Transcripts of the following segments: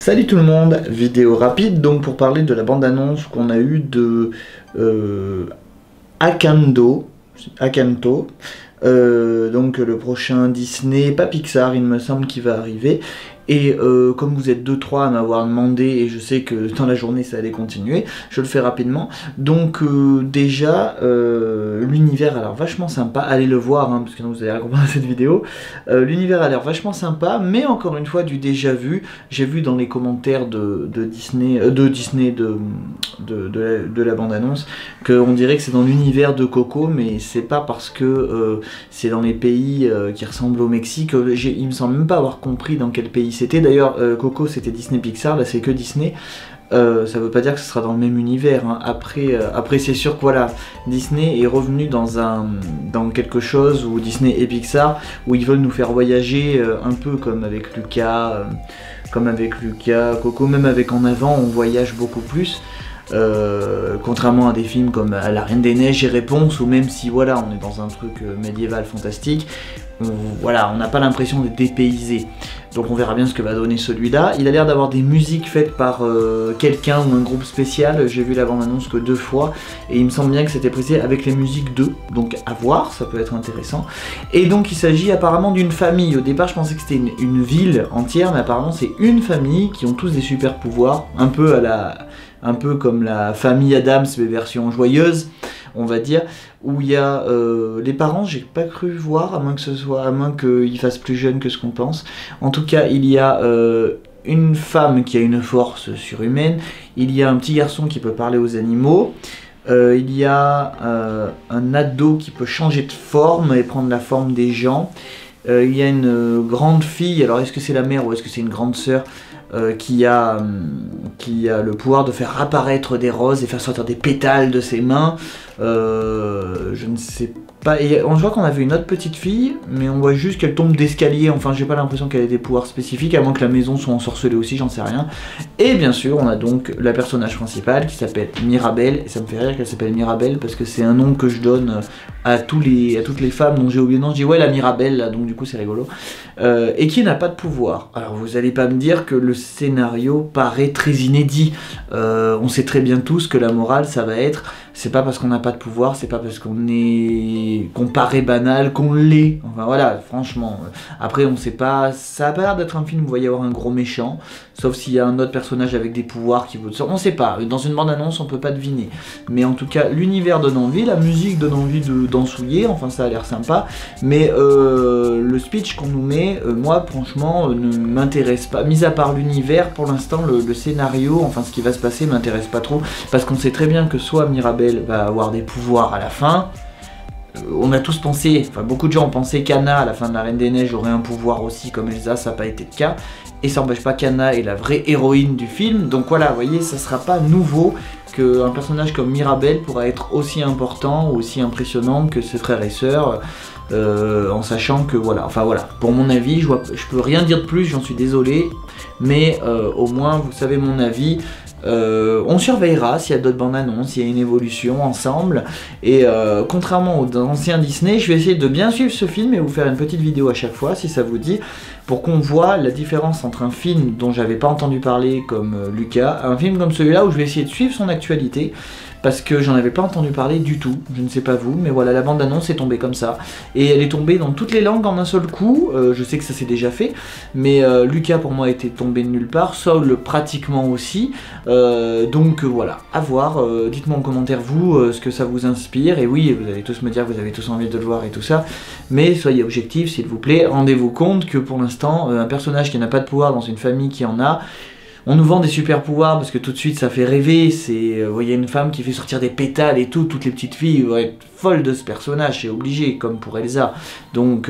Salut tout le monde, vidéo rapide donc pour parler de la bande-annonce qu'on a eue de Akanto, donc le prochain Disney, pas Pixar il me semble qui va arriver. Et comme vous êtes 2-3 à m'avoir demandé, et je sais que dans la journée ça allait continuer, je le fais rapidement. Donc déjà, l'univers a l'air vachement sympa, allez le voir, hein, parce que vous allez comprendre cette vidéo. L'univers a l'air vachement sympa, mais encore une fois du déjà vu. J'ai vu dans les commentaires de la bande-annonce, qu'on dirait que c'est dans l'univers de Coco, mais c'est pas parce que c'est dans les pays qui ressemblent au Mexique. Il me semble même pas avoir compris dans quel pays c'était. D'ailleurs, Coco c'était Disney Pixar, là c'est que Disney. Ça veut pas dire que ce sera dans le même univers, hein. Après c'est sûr que voilà, Disney est revenu dans quelque chose où Disney et Pixar, où ils veulent nous faire voyager un peu comme avec Lucas, Coco, même avec En Avant, on voyage beaucoup plus. Contrairement à des films comme La Reine des Neiges et Réponse, ou même si voilà, on est dans un truc médiéval fantastique, on n'a pas l'impression d'être dépaysé. Donc on verra bien ce que va donner celui-là. Il a l'air d'avoir des musiques faites par quelqu'un ou un groupe spécial. J'ai vu la bande-annonce que 2 fois et il me semble bien que c'était précisé avec les musiques d'eux. Donc à voir, ça peut être intéressant. Et donc il s'agit apparemment d'une famille. Au départ je pensais que c'était une ville entière, mais apparemment c'est une famille qui ont tous des super pouvoirs, un peu comme la famille Addams mais version joyeuse, on va dire, où il y a les parents, j'ai pas cru voir, à moins qu'ils fassent plus jeunes que ce qu'on pense. En tout cas, il y a une femme qui a une force surhumaine, il y a un petit garçon qui peut parler aux animaux, il y a un ado qui peut changer de forme et prendre la forme des gens. Il y a une grande fille, alors est-ce que c'est la mère ou est-ce que c'est une grande sœur, qui a le pouvoir de faire apparaître des roses et faire sortir des pétales de ses mains. Je ne sais pas. Et on voit qu'on avait une autre petite fille, mais on voit juste qu'elle tombe d'escalier. Enfin, j'ai pas l'impression qu'elle ait des pouvoirs spécifiques, à moins que la maison soit ensorcelée aussi, j'en sais rien. Et bien sûr, on a donc la personnage principale qui s'appelle Mirabel. Et ça me fait rire qu'elle s'appelle Mirabel parce que c'est un nom que je donne à toutes les femmes dont j'ai oublié le nom. Je dis ouais, la Mirabel, là, donc du coup c'est rigolo. Et qui n'a pas de pouvoir. Alors vous allez pas me dire que le scénario paraît très inédit. On sait très bien tous que la morale ça va être, c'est pas parce qu'on n'a pas de pouvoir, c'est pas parce qu'on paraît banal qu'on l'est. Enfin voilà, franchement. Après on sait pas, ça a pas l'air d'être un film où il va y avoir un gros méchant, sauf s'il y a un autre personnage avec des pouvoirs qui veut sortir. On sait pas, dans une bande-annonce on peut pas deviner. Mais en tout cas l'univers donne envie, la musique donne envie d'ensouiller, enfin ça a l'air sympa. Mais le speech qu'on nous met, moi franchement ne m'intéresse pas. Mis à part l'univers, pour l'instant le scénario, enfin ce qui va se passer m'intéresse pas trop. Parce qu'on sait très bien que soit Mirabel va avoir des pouvoirs à la fin. On a tous pensé, enfin beaucoup de gens ont pensé qu'Anna à la fin de La Reine des Neiges aurait un pouvoir aussi comme Elsa, ça n'a pas été le cas. Et ça n'empêche pas qu'Anna est la vraie héroïne du film. Donc voilà, vous voyez, ça sera pas nouveau qu'un personnage comme Mirabel pourra être aussi important ou aussi impressionnant que ses frères et sœurs. En sachant que voilà, enfin voilà, pour mon avis, je peux rien dire de plus, j'en suis désolé, mais au moins vous savez mon avis. On surveillera s'il y a d'autres bandes annonces, s'il y a une évolution ensemble. Et contrairement aux anciens Disney, je vais essayer de bien suivre ce film et vous faire une petite vidéo à chaque fois si ça vous dit, pour qu'on voit la différence entre un film dont j'avais pas entendu parler comme Lucas, un film comme celui-là où je vais essayer de suivre son actualité. Parce que j'en avais pas entendu parler du tout, je ne sais pas vous, mais voilà, la bande-annonce est tombée comme ça. Et elle est tombée dans toutes les langues en un seul coup, je sais que ça s'est déjà fait, mais Lucas pour moi était tombé de nulle part, Saul pratiquement aussi, donc voilà, à voir, dites-moi en commentaire vous ce que ça vous inspire, et oui, vous allez tous me dire que vous avez tous envie de le voir et tout ça, mais soyez objectifs s'il vous plaît, rendez-vous compte que pour l'instant, un personnage qui n'a pas de pouvoir dans une famille qui en a, on nous vend des super pouvoirs parce que tout de suite ça fait rêver, c'est, il y a une femme qui fait sortir des pétales et tout, toutes les petites filles vont être folles de ce personnage, c'est obligé, comme pour Elsa. Donc,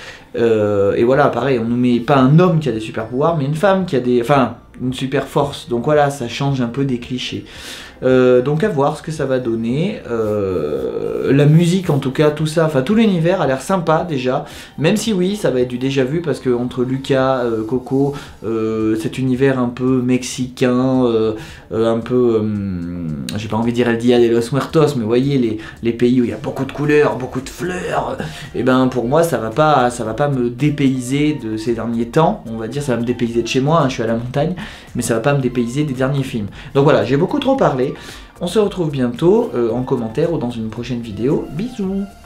et voilà, pareil, on nous met pas un homme qui a des super pouvoirs, mais une femme qui a une super force, donc voilà, ça change un peu des clichés. Donc à voir ce que ça va donner, la musique en tout cas, tout ça, enfin tout l'univers a l'air sympa déjà, même si oui ça va être du déjà vu parce que entre Lucas, Coco, cet univers un peu mexicain, un peu, j'ai pas envie de dire El Dia de los Muertos, mais vous voyez les pays où il y a beaucoup de couleurs, beaucoup de fleurs, et ben pour moi ça va pas me dépayser de ces derniers temps, on va dire ça va me dépayser de chez moi, hein, je suis à la montagne, mais ça va pas me dépayser des derniers films. Donc voilà, j'ai beaucoup trop parlé. On se retrouve bientôt en commentaire ou dans une prochaine vidéo. Bisous!